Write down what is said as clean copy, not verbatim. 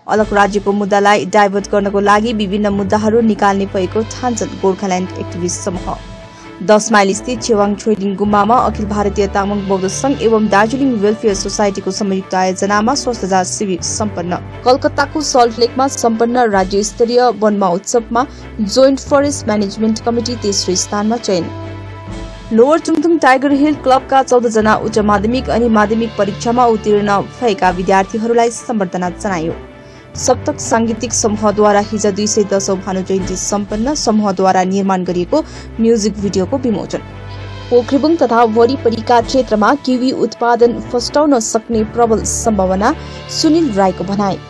अलग राज्यको मुद्दालाई डाइभर्ट गर्नको लागि विभिन्न मुद्दाहरू निकाल्ने भएको ठान्छन् गोर्खाल्यान्ड एक्टिभिस्ट समूह। 10 माइल स्थित छेवाङ छोइलिङ गुम्बामा अखिल भारतीय तामाङ बौद्ध संघ एवं दार्जिलिङ वेलफेयर सोसाइटीको संयुक्त आयोजनामा स्वास्थ्य शिविर सम्पन्न। कलकत्ताको सल्ट लेकमा सम्पन्न राज्य स्तरीय वन महोत्सवमा जोइन्ट फरेस्ट म्यानेजमेन्ट कमिटी तेस्रो स्थानमा चयन। लोवर चुङथुङ टाइगर हिल क्लबका 14 जना उच्च माध्यमिक अनि माध्यमिक परीक्षामा उत्तीर्ण भएका विद्यार्थीहरूलाई सम्बर्धना जनायो। सप्तक सांगीतिक समूहद्वारा हिजो 210औं भानु जयन्ती सम्पन्न। समूहद्वारा निर्माण गरिएको म्युजिक भिडियोको विमोचन। पोखरेबुङ तथा वरिपरिका क्षेत्रमा किवी उत्पादन फस्टाउन सक्ने प्रबल सम्भावना, सुनिल राईको भनाई।